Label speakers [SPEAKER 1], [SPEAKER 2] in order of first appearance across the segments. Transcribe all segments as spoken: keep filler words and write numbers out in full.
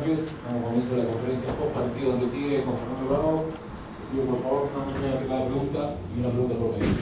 [SPEAKER 1] noches. Como comienzo la conferencia post partido ante Tigre con Fernando Bravo. Digo, por favor, una manera de cada pregunta y una pregunta por medio.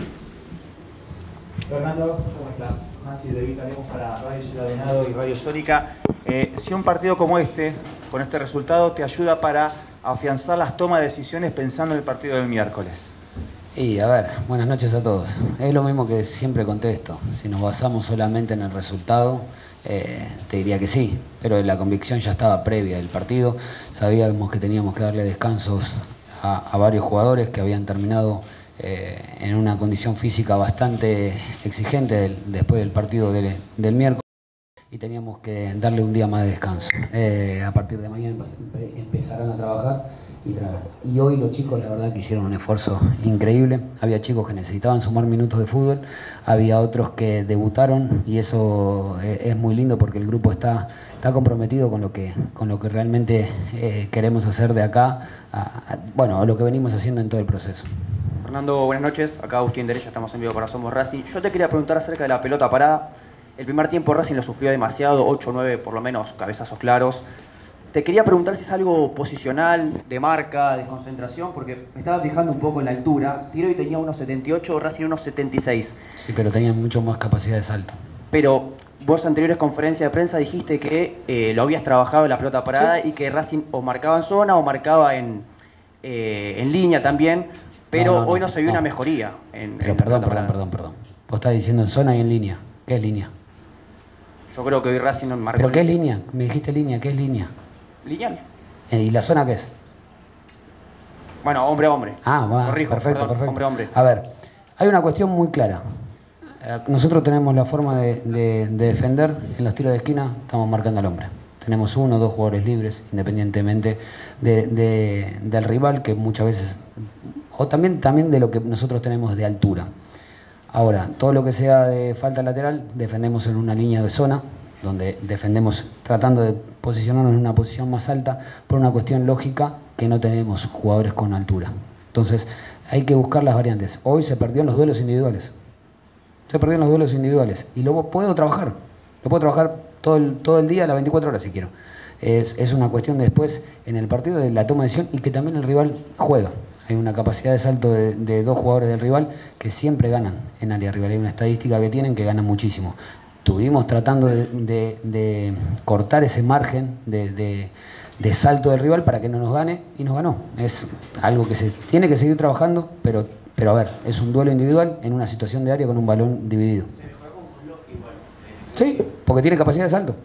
[SPEAKER 2] Fernando, ¿cómo estás? Nancy de Vita, para Radio Ciudad Venado y Radio Sónica. Eh, si un partido como este, con este resultado, te ayuda para afianzar las tomas de decisiones pensando en el partido del miércoles.
[SPEAKER 3] Y a ver, buenas noches a todos. Es lo mismo que siempre contesto. Si nos basamos solamente en el resultado, eh, te diría que sí, pero la convicción ya estaba previa del partido. Sabíamos que teníamos que darle descansos a, a varios jugadores que habían terminado eh, en una condición física bastante exigente del, después del partido del, del miércoles, y teníamos que darle un día más de descanso. Eh, a partir de mañana empezarán a trabajar. Y hoy los chicos la verdad que hicieron un esfuerzo increíble. Había chicos que necesitaban sumar minutos de fútbol, había otros que debutaron, y eso es muy lindo porque el grupo está, está comprometido con lo que, con lo que realmente eh, queremos hacer de acá, a, a, bueno, a lo que venimos haciendo en todo el proceso.
[SPEAKER 2] Fernando, buenas noches. Acá Agustín Derecha, estamos en vivo para Somos Racing. Yo te quería preguntar acerca de la pelota parada. El primer tiempo Racing lo sufrió demasiado, ocho o nueve por lo menos cabezazos claros. Te quería preguntar si es algo posicional, de marca, de concentración, porque me estaba fijando un poco en la altura. Tigre hoy tenía uno setenta y ocho, Racing uno setenta y seis.
[SPEAKER 3] Sí, pero tenían mucho más capacidad de salto.
[SPEAKER 2] Pero vos en anteriores conferencias de prensa dijiste que eh, lo habías trabajado en la pelota parada, sí, y que Racing o marcaba en zona o marcaba en, eh, en línea también, pero no, no, no, hoy no se vio no. una mejoría. En,
[SPEAKER 3] pero
[SPEAKER 2] en
[SPEAKER 3] perdón, perdón, perdón, perdón. Vos estás diciendo en zona y en línea. ¿Qué es línea?
[SPEAKER 2] Yo creo que hoy Racing no marcó.
[SPEAKER 3] ¿Pero qué es línea? Me dijiste línea, ¿qué es línea?
[SPEAKER 2] Lineal.
[SPEAKER 3] ¿Y la zona qué es?
[SPEAKER 2] Bueno, hombre a hombre.
[SPEAKER 3] Ah, va,
[SPEAKER 2] Corrijo,
[SPEAKER 3] perfecto,
[SPEAKER 2] perdón,
[SPEAKER 3] perfecto.
[SPEAKER 2] Hombre a hombre.
[SPEAKER 3] A ver, hay una cuestión muy clara. Nosotros tenemos la forma de, de, de defender en los tiros de esquina, estamos marcando al hombre. Tenemos uno o dos jugadores libres, independientemente de, de, del rival, que muchas veces, o también, también de lo que nosotros tenemos de altura. Ahora, todo lo que sea de falta lateral, defendemos en una línea de zona, donde defendemos tratando de posicionarnos en una posición más alta por una cuestión lógica que no tenemos jugadores con altura. Entonces hay que buscar las variantes. Hoy se perdió en los duelos individuales. Se perdió en los duelos individuales. Y luego puedo trabajar. Lo puedo trabajar todo el, todo el día, las veinticuatro horas si quiero. Es, es una cuestión de después en el partido de la toma de decisión y que también el rival juega. Hay una capacidad de salto de, de dos jugadores del rival que siempre ganan en área rival. Hay una estadística que tienen que ganan muchísimo. Estuvimos tratando de, de, de cortar ese margen de, de, de salto del rival para que no nos gane, y nos ganó. Es algo que se tiene que seguir trabajando, pero, pero a ver, es un duelo individual en una situación de área con un balón dividido.
[SPEAKER 4] Se mejoró con Kozlowski igual.
[SPEAKER 3] Sí, porque tiene capacidad de salto.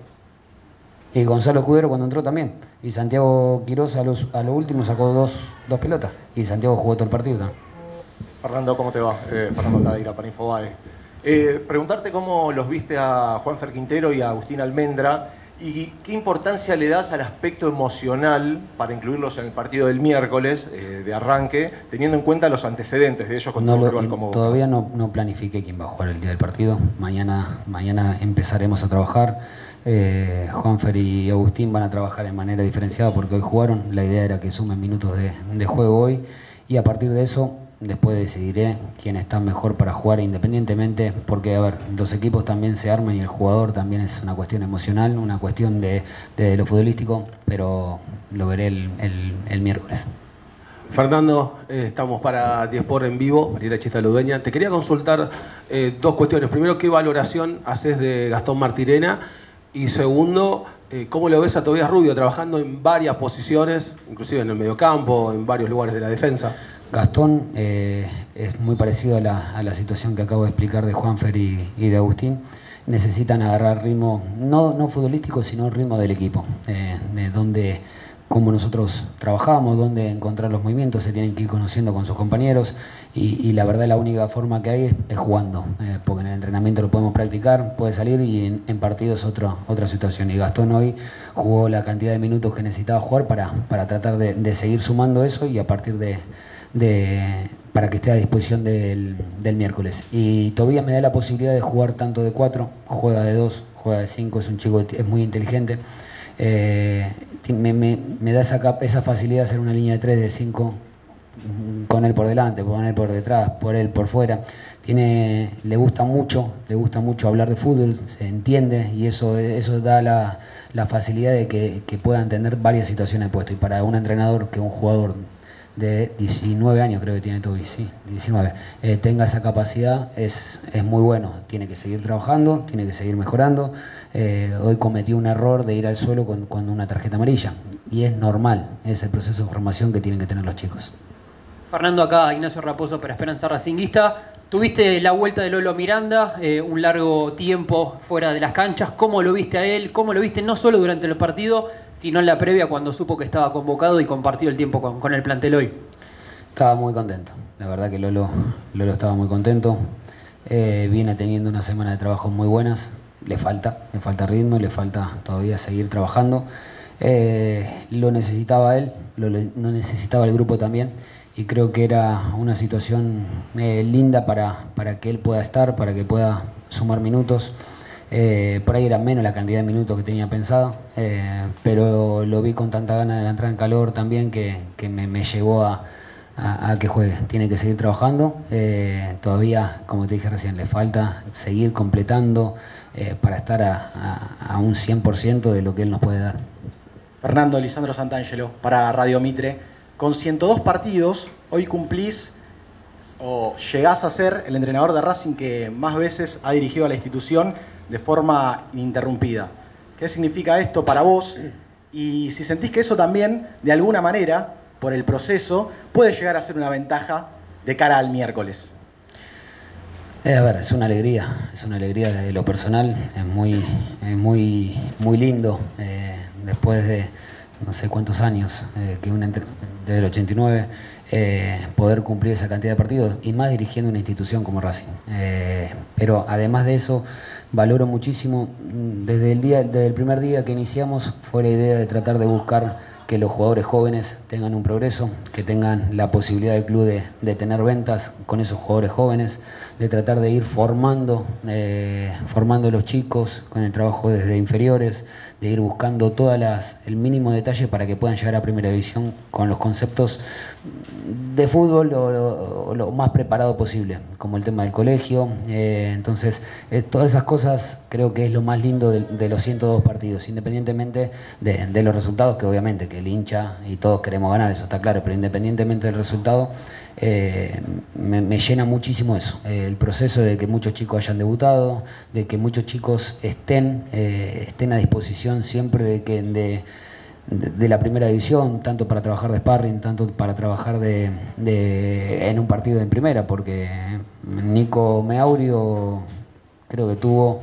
[SPEAKER 3] Y Gonzalo Escudero cuando entró también. Y Santiago Quiroz a, los, a lo último sacó dos, dos pelotas. Y Santiago jugó todo el partido también.
[SPEAKER 5] Fernando, ¿cómo te va? Eh, Fernando Tadeira para Infobae. Eh, preguntarte cómo los viste a Juanfer Quintero y a Agustín Almendra, y qué importancia le das al aspecto emocional para incluirlos en el partido del miércoles eh, de arranque, teniendo en cuenta los antecedentes de ellos con
[SPEAKER 3] no
[SPEAKER 5] un
[SPEAKER 3] lo,
[SPEAKER 5] rival como
[SPEAKER 3] Todavía no, no planifiqué quién va a jugar el día del partido. Mañana, mañana empezaremos a trabajar. Eh, Juanfer y Agustín van a trabajar en manera diferenciada porque hoy jugaron. La idea era que sumen minutos de, de juego hoy, y a partir de eso después decidiré quién está mejor para jugar independientemente, porque a ver, los equipos también se arman y el jugador también es una cuestión emocional, una cuestión de, de lo futbolístico, pero lo veré el, el, el miércoles.
[SPEAKER 6] Fernando, eh, estamos para Diesport en vivo, Mariela Chista Ludueña. Te quería consultar eh, dos cuestiones. Primero, ¿qué valoración haces de Gastón Martirena? Y segundo, eh, ¿cómo lo ves a Tobías Rubio trabajando en varias posiciones, inclusive en el mediocampo, en varios lugares de la defensa?
[SPEAKER 3] Gastón eh, es muy parecido a la, a la situación que acabo de explicar de Juanfer y, y de Agustín. Necesitan agarrar ritmo, no, no futbolístico, sino ritmo del equipo, eh, de donde, cómo nosotros trabajamos, dónde encontrar los movimientos, se tienen que ir conociendo con sus compañeros, y, y la verdad la única forma que hay es, es jugando, eh, porque en el entrenamiento lo podemos practicar, puede salir, y en, en partido es otra, otra situación. Y Gastón hoy jugó la cantidad de minutos que necesitaba jugar para, para tratar de, de seguir sumando eso, y a partir de... De, para que esté a disposición del, del miércoles. Y Tobías me da la posibilidad de jugar tanto de cuatro, juega de dos, juega de cinco, es un chico, es muy inteligente, eh, me, me, me da esa, esa facilidad de hacer una línea de tres, de cinco, con él por delante, con él por detrás, por él por fuera. Tiene, le gusta mucho, le gusta mucho hablar de fútbol, se entiende y eso, eso da la, la facilidad de que, que pueda entender varias situaciones de puesto. Y para un entrenador que un jugador de diecinueve años, creo que tiene Toby, sí, diecinueve, eh, tenga esa capacidad, es, es muy bueno. Tiene que seguir trabajando, tiene que seguir mejorando. Eh, hoy cometió un error de ir al suelo con, con una tarjeta amarilla y es normal, es el proceso de formación que tienen que tener los chicos.
[SPEAKER 4] Fernando, acá Ignacio Raposo para Esperanza Racinguista. Tuviste la vuelta de Lolo Miranda, eh, un largo tiempo fuera de las canchas. ¿Cómo lo viste a él? ¿Cómo lo viste no solo durante el partido, sino en la previa cuando supo que estaba convocado y compartió el tiempo con, con el plantel hoy?
[SPEAKER 3] Estaba muy contento, la verdad que Lolo, Lolo estaba muy contento. Eh, viene teniendo una semana de trabajo muy buenas, le falta, le falta ritmo, le falta todavía seguir trabajando. Eh, lo necesitaba él, lo, lo necesitaba el grupo también. Y creo que era una situación eh, linda para, para que él pueda estar, para que pueda sumar minutos. Eh, por ahí era menos la cantidad de minutos que tenía pensado, eh, pero lo vi con tanta gana de entrar en calor también que, que me, me llevó a, a, a que juegue. Tiene que seguir trabajando. Eh, todavía, como te dije recién, le falta seguir completando eh, para estar a, a, a un cien por ciento de lo que él nos puede dar.
[SPEAKER 7] Fernando, Lisandro Santangelo, para Radio Mitre. Con ciento dos partidos, hoy cumplís o llegás a ser el entrenador de Racing que más veces ha dirigido a la institución de forma ininterrumpida. ¿Qué significa esto para vos? Y si sentís que eso también, de alguna manera, por el proceso, puede llegar a ser una ventaja de cara al miércoles.
[SPEAKER 3] Eh, a ver, es una alegría, es una alegría de lo personal, es muy, es muy, muy lindo, eh, después de no sé cuántos años, eh, que un entre... desde el ochenta y nueve, eh, poder cumplir esa cantidad de partidos y más dirigiendo una institución como Racing. Eh, pero además de eso, valoro muchísimo, desde el, día, desde el primer día que iniciamos, fue la idea de tratar de buscar que los jugadores jóvenes tengan un progreso, que tengan la posibilidad del club de, de tener ventas con esos jugadores jóvenes, de tratar de ir formando, eh, formando a los chicos con el trabajo desde inferiores, de ir buscando todas las, el mínimo detalle para que puedan llegar a Primera División con los conceptos de fútbol lo, lo, lo más preparado posible, como el tema del colegio. Eh, entonces, eh, todas esas cosas creo que es lo más lindo de, de los ciento dos partidos, independientemente de, de los resultados, que obviamente que el hincha y todos queremos ganar, eso está claro, pero independientemente del resultado, Eh, me, me llena muchísimo eso, eh, el proceso de que muchos chicos hayan debutado, de que muchos chicos estén, eh, estén a disposición siempre de, que, de, de, de la primera división, tanto para trabajar de sparring, tanto para trabajar de, de, en un partido en primera, porque Nico Meaurio creo que tuvo,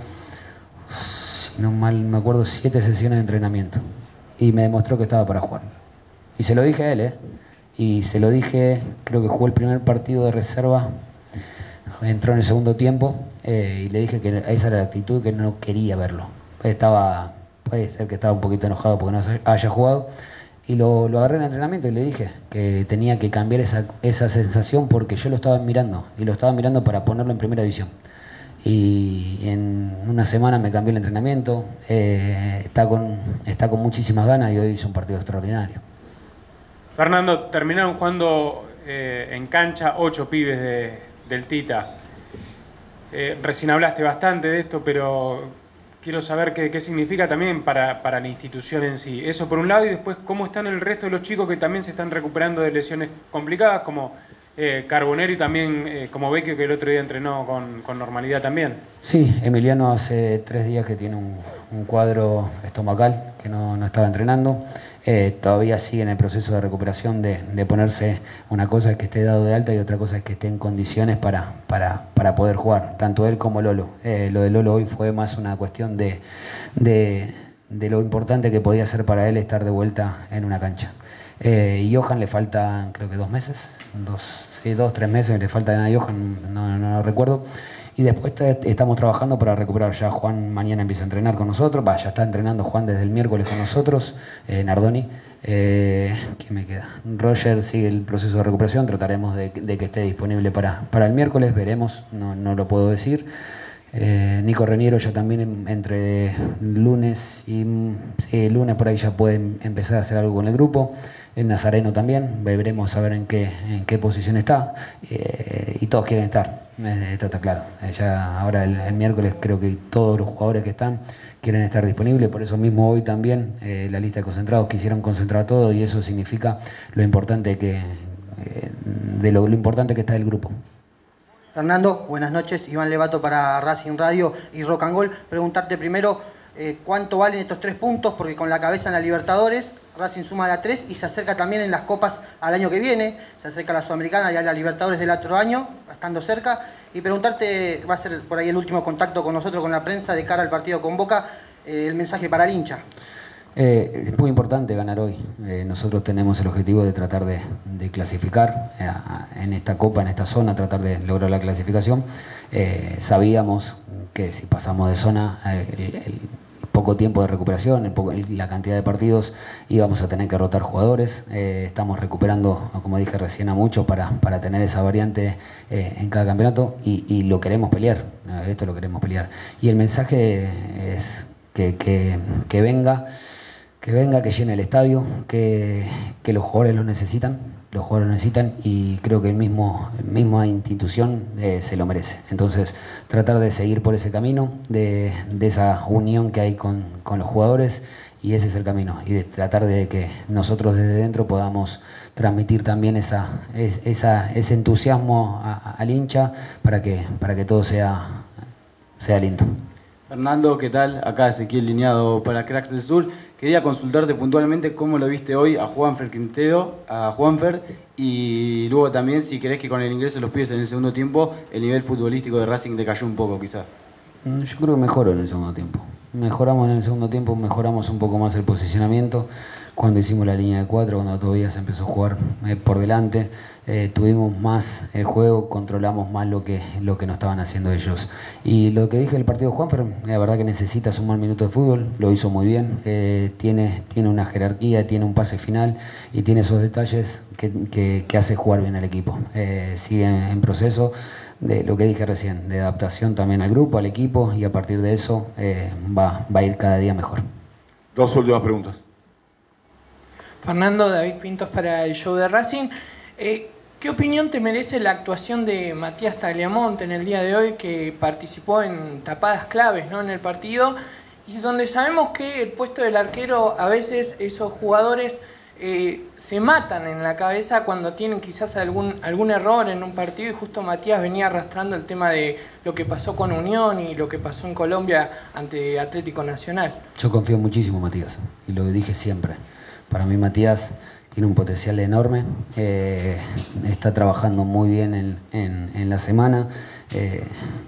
[SPEAKER 3] si no mal me acuerdo, siete sesiones de entrenamiento y me demostró que estaba para jugar. Y se lo dije a él, ¿eh? Y se lo dije, creo que jugó el primer partido de reserva, entró en el segundo tiempo, eh, y le dije que esa era la actitud, que no quería verlo. Estaba, puede ser que estaba un poquito enojado porque no haya jugado, y lo, lo agarré en el entrenamiento y le dije que tenía que cambiar esa, esa sensación porque yo lo estaba mirando, y lo estaba mirando para ponerlo en primera división. Y en una semana me cambió el entrenamiento, eh, está, con, está con muchísimas ganas y hoy hizo un partido extraordinario.
[SPEAKER 8] Fernando, terminaron jugando eh, en cancha ocho pibes de, del Tita. Eh, recién hablaste bastante de esto, pero quiero saber qué, qué significa también para, para la institución en sí. Eso por un lado, y después cómo están el resto de los chicos que también se están recuperando de lesiones complicadas, como eh, Carbonero y también eh, como Vecchio, que el otro día entrenó con, con normalidad también.
[SPEAKER 3] Sí, Emiliano hace tres días que tiene un, un cuadro estomacal, que no, no estaba entrenando. Eh, todavía sigue en el proceso de recuperación de, de ponerse, una cosa es que esté dado de alta y otra cosa es que esté en condiciones para, para, para poder jugar, tanto él como Lolo. Eh, lo de Lolo hoy fue más una cuestión de, de, de lo importante que podía ser para él estar de vuelta en una cancha. Eh, y Johan le faltan creo que dos meses, dos, sí, dos, tres meses le faltan a Johan, no, no lo recuerdo. Y después estamos trabajando para recuperar. Ya Juan mañana empieza a entrenar con nosotros. Va, ya está entrenando Juan desde el miércoles con nosotros. Eh, Nardoni. Eh, ¿Quién me queda? Roger sigue el proceso de recuperación. Trataremos de, de que esté disponible para, para el miércoles. Veremos. No, no lo puedo decir. Eh, Nico Reniero ya también entre lunes y sí, lunes por ahí ya puede empezar a hacer algo con el grupo. El Nazareno también, veremos a ver en qué, en qué posición está. Eh, y todos quieren estar, eh, esto está claro. Eh, ya ahora el, el miércoles creo que todos los jugadores que están quieren estar disponibles, por eso mismo hoy también eh, la lista de concentrados quisieron concentrar todo y eso significa lo importante que, eh, de lo, lo importante que está el grupo.
[SPEAKER 9] Fernando, buenas noches. Iván Levato para Racing Radio y Rock and Gold. Preguntarte primero eh, cuánto valen estos tres puntos, porque con la cabeza en la Libertadores, Racing suma la tres y se acerca también en las copas al año que viene. Se acerca a la Sudamericana y a la Libertadores del otro año, estando cerca. Y preguntarte, va a ser por ahí el último contacto con nosotros, con la prensa, de cara al partido con Boca, eh, el mensaje para el hincha.
[SPEAKER 3] Eh, es muy importante ganar hoy. Eh, nosotros tenemos el objetivo de tratar de, de clasificar eh, en esta copa, en esta zona, tratar de lograr la clasificación. Eh, sabíamos que si pasamos de zona, eh, el, el poco tiempo de recuperación, el poco, el, la cantidad de partidos, íbamos a tener que rotar jugadores. Eh, estamos recuperando, como dije recién, a muchos para, para tener esa variante eh, en cada campeonato y, y lo queremos pelear. Eh, esto lo queremos pelear. Y el mensaje es que, que, que venga. Que venga, que llene el estadio, que, que los jugadores lo necesitan, los jugadores lo necesitan y creo que el mismo misma institución eh, se lo merece. Entonces, tratar de seguir por ese camino, de, de esa unión que hay con, con los jugadores y ese es el camino. Y de tratar de que nosotros desde dentro podamos transmitir también esa, es, esa, ese entusiasmo a, a, al hincha para que, para que todo sea, sea lindo.
[SPEAKER 10] Fernando, ¿qué tal? Acá Ezequiel Lineado para Cracks del Sur. Quería consultarte puntualmente cómo lo viste hoy a Juanfer Quintero, a Juanfer, y luego también si querés que con el ingreso de los pibes en el segundo tiempo el nivel futbolístico de Racing decayó un poco quizás.
[SPEAKER 3] Yo creo que mejoró en el segundo tiempo. Mejoramos en el segundo tiempo, mejoramos un poco más el posicionamiento. Cuando hicimos la línea de cuatro, cuando todavía se empezó a jugar eh, por delante, eh, tuvimos más el juego, controlamos más lo que, lo que nos estaban haciendo ellos. Y lo que dije del partido de Juanfer, la verdad que necesita sumar minutos de fútbol, lo hizo muy bien, eh, tiene, tiene una jerarquía, tiene un pase final y tiene esos detalles que, que, que hace jugar bien al equipo. Eh, sigue en, en proceso de lo que dije recién, de adaptación también al grupo, al equipo y a partir de eso eh, va, va a ir cada día mejor.
[SPEAKER 11] Dos últimas preguntas.
[SPEAKER 12] Fernando, David Pintos para el show de Racing. Eh, ¿Qué opinión te merece la actuación de Matías Tagliamonte en el día de hoy, que participó en tapadas claves, ¿no?, en el partido, y donde sabemos que el puesto del arquero, a veces esos jugadores eh, se matan en la cabeza cuando tienen quizás algún, algún error en un partido, y justo Matías venía arrastrando el tema de lo que pasó con Unión y lo que pasó en Colombia ante Atlético Nacional?
[SPEAKER 3] Yo confío muchísimo en Matías, y lo dije siempre. Para mí Matías tiene un potencial enorme, eh, está trabajando muy bien en, en, en la semana eh,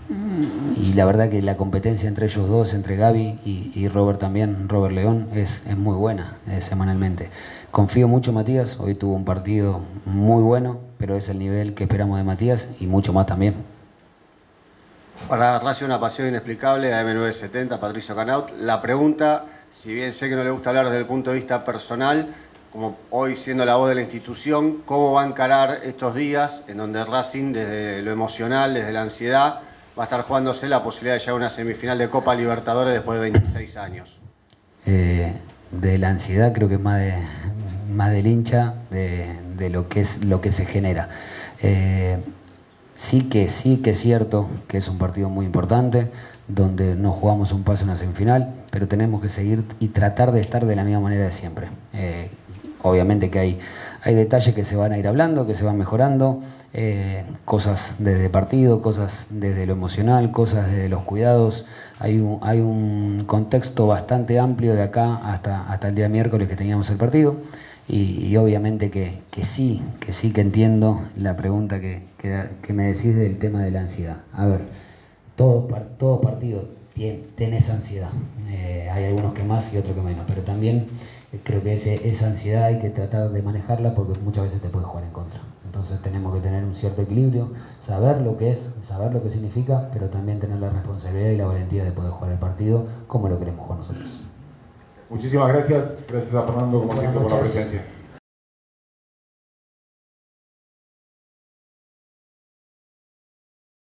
[SPEAKER 3] y la verdad que la competencia entre ellos dos, entre Gaby y, y Robert también, Robert León, es, es muy buena eh, semanalmente. Confío mucho en Matías, hoy tuvo un partido muy bueno, pero es el nivel que esperamos de Matías y mucho más también.
[SPEAKER 13] Para Racing una pasión inexplicable, a M novecientos setenta, Patricio Canaut. La pregunta, si bien sé que no le gusta hablar desde el punto de vista personal, como hoy siendo la voz de la institución, ¿cómo va a encarar estos días en donde Racing, desde lo emocional, desde la ansiedad, va a estar jugándose la posibilidad de llegar a una semifinal de Copa Libertadores después de veintiséis años?
[SPEAKER 3] Eh, de la ansiedad creo que es más, de, más del hincha, de, de lo que es lo que se genera. Eh, sí que sí que es cierto que es un partido muy importante, donde nos jugamos un pase a una semifinal, pero tenemos que seguir y tratar de estar de la misma manera de siempre. Eh, obviamente que hay, hay detalles que se van a ir hablando, que se van mejorando, eh, cosas desde partido, cosas desde lo emocional, cosas desde los cuidados. Hay un, hay un contexto bastante amplio de acá hasta, hasta el día miércoles que teníamos el partido. Y, y obviamente que, que sí, que sí que entiendo la pregunta que, que, que me decís del tema de la ansiedad. A ver, todo, todo partido tiene, tiene esa ansiedad. Eh, hay algunos que más y otros que menos, pero también creo que ese, esa ansiedad hay que tratar de manejarla porque muchas veces te puede jugar en contra. Entonces tenemos que tener un cierto equilibrio, saber lo que es, saber lo que significa, pero también tener la responsabilidad y la valentía de poder jugar el partido como lo queremos jugar nosotros.
[SPEAKER 11] Muchísimas gracias. Gracias a Fernando, como siempre, por la presencia.